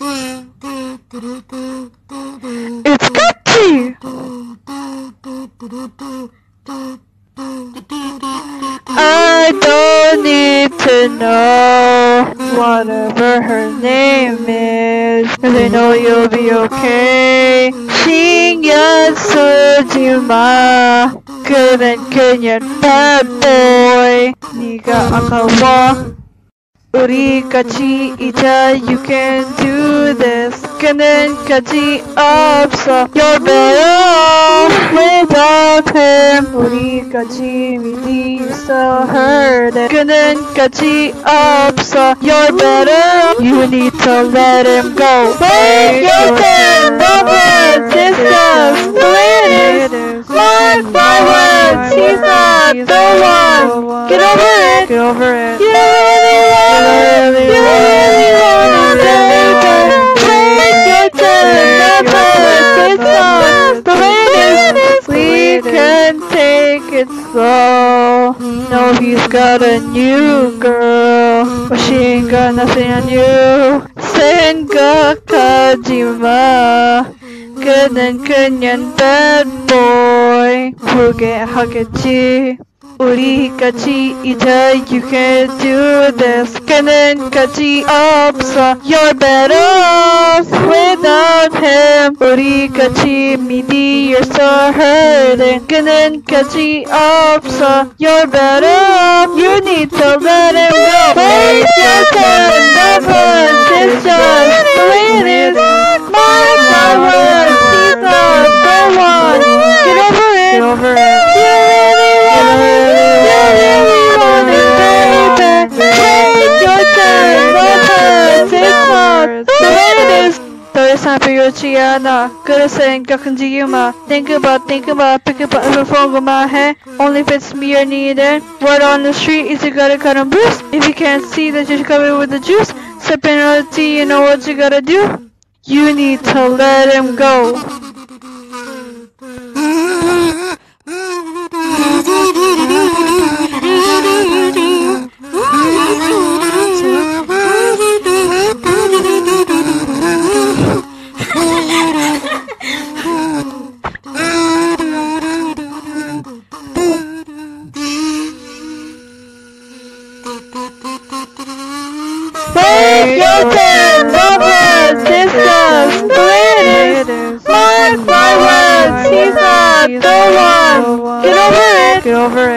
It's Gucci! I don't need to know whatever her name is, 'cause I know you'll be okay. 신경 쓰지 마. 그는 그냥 bad boy. 네가 아까워. 우리 같이 있자. You can do this. 그는 가지 없어. You're better off without him. 우리 같이 믿이 있어. Heard it. 그는 가지 없어. You're better off. You need to let him go. Wait your turn. Bubbles. It's just the way it is. Mark my words. He's not the one. Get over it. Get over it. You really want it. You really want it. Take your turn. It's not the way it is. We can take it slow. No, he's got a new girl, but she ain't got nothing on you. 생각하지 마. 그는 그냥 bad boy. 후회하겠지. 우리 같이 이제 you can do this. 그는 가지 없어. You're better off without him. 우리 같이 믿이 you're so hurting. 그는 가지 없어. You're better off. You need to let him go. Wait your turn. Never. It's just the way it is. Mark my words. He's not the one. Get over it. Get over it. 더 이상 필요치 않아. 그럴 생각하지 마. Think about, pick up the phone, go my head. Only if it's me you're needed. Word on the street is you gotta cut and bruise. If you can't see that you're covered with the juice, sipping on the tea, you know what you gotta do? You need to let him go. Wait your turn, Bubbles, it's just the way it is. Mark my words, he's not the one. Get over it. Get over it.